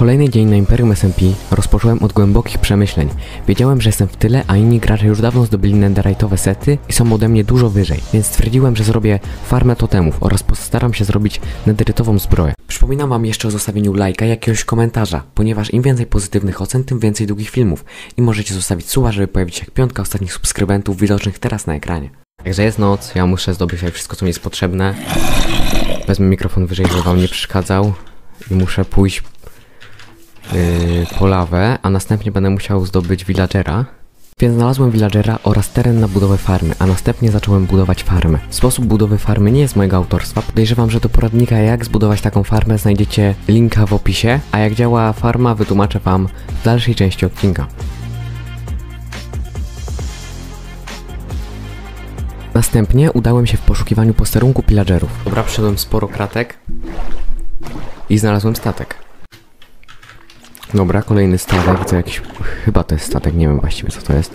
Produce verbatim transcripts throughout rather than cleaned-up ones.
Kolejny dzień na Imperium S M P rozpocząłem od głębokich przemyśleń. Wiedziałem, że jestem w tyle, a inni gracze już dawno zdobyli netherite'owe sety i są ode mnie dużo wyżej, więc stwierdziłem, że zrobię farmę totemów oraz postaram się zrobić netherite'ową zbroję. Przypominam wam jeszcze o zostawieniu lajka i jakiegoś komentarza, ponieważ im więcej pozytywnych ocen, tym więcej długich filmów i możecie zostawić suba, żeby pojawić się jak piątka ostatnich subskrybentów widocznych teraz na ekranie. Także jest noc, ja muszę zdobyć sobie wszystko, co mi jest potrzebne. Wezmę mikrofon wyżej, żeby wam nie przeszkadzał i muszę pójść Yy, po lawę, a następnie będę musiał zdobyć villagera. Więc znalazłem villagera oraz teren na budowę farmy, a następnie zacząłem budować farmę. Sposób budowy farmy nie jest mojego autorstwa. Podejrzewam, że do poradnika jak zbudować taką farmę znajdziecie linka w opisie, a jak działa farma wytłumaczę wam w dalszej części odcinka. Następnie udałem się w poszukiwaniu posterunku pillagerów. Dobra, przyszedłem sporo kratek i znalazłem statek. Dobra, kolejny statek, widzę jakiś... chyba to jest statek, nie wiem właściwie co to jest.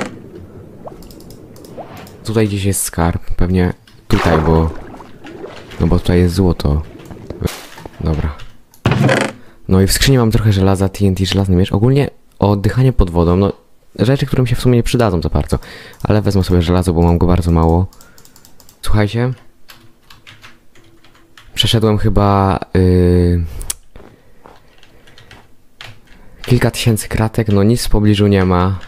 Tutaj gdzieś jest skarb, pewnie tutaj, bo... No bo tutaj jest złoto. Dobra. No i w skrzyni mam trochę żelaza, T N T, żelazny miecz. Ogólnie oddychanie pod wodą, no... Rzeczy, które mi się w sumie nie przydadzą za bardzo. Ale wezmę sobie żelazo, bo mam go bardzo mało. Słuchajcie. Przeszedłem chyba... Yy... Kilka tysięcy kratek, no nic w pobliżu nie ma.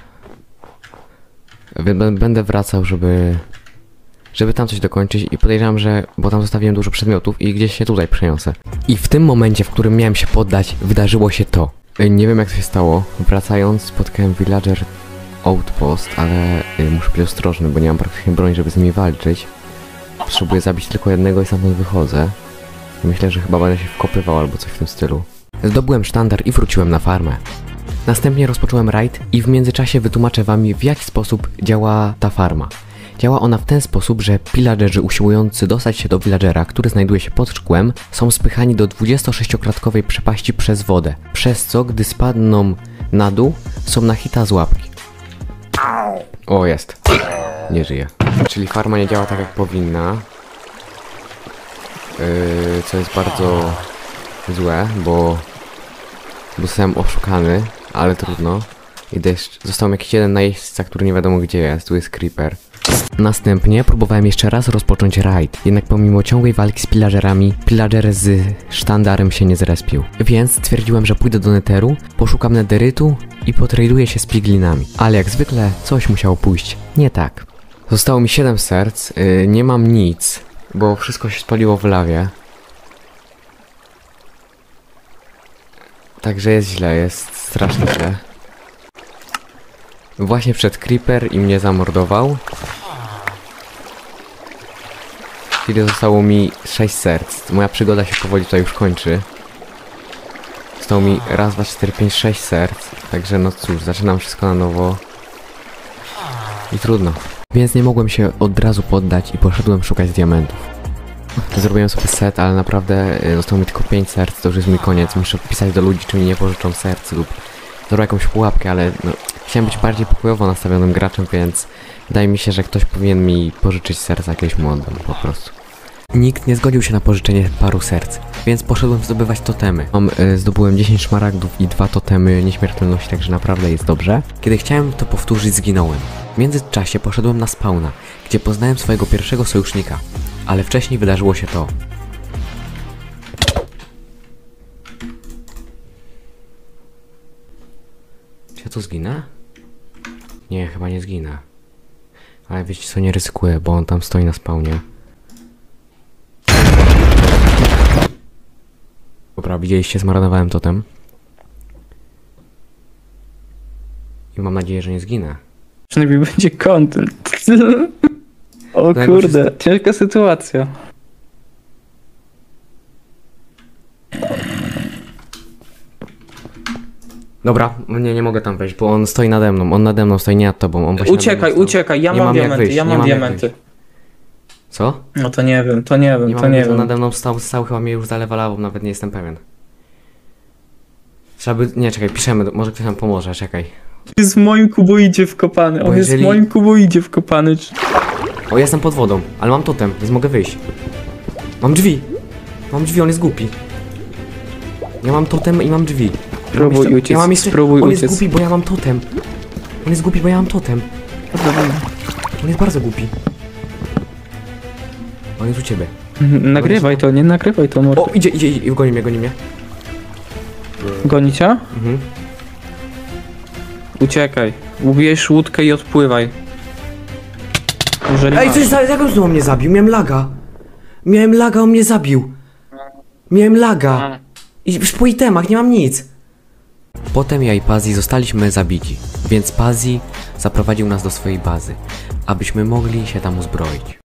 Będę wracał, żeby... Żeby tam coś dokończyć i podejrzewam, że... Bo tam zostawiłem dużo przedmiotów i gdzieś się tutaj przeniosę. I w tym momencie, w którym miałem się poddać, wydarzyło się to. Nie wiem jak to się stało. Wracając spotkałem villager outpost, ale muszę być ostrożny, bo nie mam praktycznie broni, żeby z nimi walczyć. Potrzebuję zabić tylko jednego i stamtąd wychodzę. Myślę, że chyba będę się wkopywał albo coś w tym stylu. Zdobyłem sztandar i wróciłem na farmę. Następnie rozpocząłem raid i w międzyczasie wytłumaczę wam, w jaki sposób działa ta farma. Działa ona w ten sposób, że pillagerzy usiłujący dostać się do villagera, który znajduje się pod szkłem, są spychani do dwudziestosześciokratkowej przepaści przez wodę, przez co gdy spadną na dół, są na hita z łapki. O, jest. Nie żyje. Czyli farma nie działa tak jak powinna. Yy, co jest bardzo złe, bo zostałem oszukany, ale trudno. I deszcz. Został jakiś jeden najeźdźca, który nie wiadomo gdzie jest. Tu jest creeper. Następnie próbowałem jeszcze raz rozpocząć raid, jednak pomimo ciągłej walki z pillagerami, pillager z sztandarem się nie zrespił. Więc stwierdziłem, że pójdę do netheru, poszukam netherytu i potraduję się z piglinami. Ale jak zwykle coś musiało pójść nie tak. Zostało mi siedem serc, yy, nie mam nic, bo wszystko się spaliło w lawie. Także jest źle, jest strasznie źle. Właśnie przed creeper i mnie zamordował. W chwili zostało mi sześć serc. Moja przygoda się powoli tutaj już kończy. Zostało mi raz, dwa, cztery, pięć, sześć serc. Także no cóż, zaczynam wszystko na nowo. I trudno. Więc nie mogłem się od razu poddać i poszedłem szukać diamentów. Zrobiłem sobie set, ale naprawdę zostało mi tylko pięć serc, to już jest mój koniec. Muszę pisać do ludzi, czy mi nie pożyczą serc lub zrobię jakąś pułapkę, ale no, chciałem być bardziej pokojowo nastawionym graczem, więc wydaje mi się, że ktoś powinien mi pożyczyć serca, jakieś mu oddam po prostu. Nikt nie zgodził się na pożyczenie paru serc, więc poszedłem zdobywać totemy. Mam, y, zdobyłem dziesięć szmaragdów i dwa totemy nieśmiertelności, także naprawdę jest dobrze. Kiedy chciałem to powtórzyć, zginąłem. W międzyczasie poszedłem na spawna, gdzie poznałem swojego pierwszego sojusznika. Ale wcześniej wydarzyło się to. Czy ja tu zginę? Nie, chyba nie zginę. Ale wiecie co, nie ryzykuję, bo on tam stoi na spawnie. Dobra, widzieliście, zmarnowałem totem. I mam nadzieję, że nie zginę. Przynajmniej będzie content. O kurde, jest... ciężka sytuacja. Dobra, nie, nie mogę tam wejść, bo on stoi nade mną, on nade mną stoi, nie nad tobą. On uciekaj, uciekaj, ja mam, mam diamenty, wyjść, ja mam, mam diamenty. Co? No to nie wiem, to nie wiem, nie to mam, nie wiem. Nade mną stał, stał chyba mnie już zalewa lawą, nawet nie jestem pewien. Trzeba by... Nie, czekaj, piszemy, może ktoś nam pomoże, czekaj. Jest w moim kuboidzie wkopany, on jeżeli... jest w moim kuboidzie wkopany. O, jestem pod wodą, ale mam totem, więc mogę wyjść. Mam drzwi. Mam drzwi, on jest głupi. Ja mam totem i mam drzwi. Ja mam Spróbuj jeszcze- uciec, Ja mam jeszcze... spróbuj On jest uciec. głupi, bo ja mam totem. On jest głupi, bo ja mam totem. On jest bardzo głupi. On jest u ciebie. Nagrywaj to, nie nagrywaj to, mordo. O, idzie, idzie, idzie. Goni mnie, goni mnie. Goni cię? Mhm. Uciekaj. Ubierz łódkę i odpływaj. Jeżeli Ej, masz. coś za... Jak on znowu mnie zabił? Miałem laga. Miałem laga, on mnie zabił. Miałem laga. I już po itemach nie mam nic. Potem ja i Pazzi zostaliśmy zabici, więc Pazzi zaprowadził nas do swojej bazy, abyśmy mogli się tam uzbroić.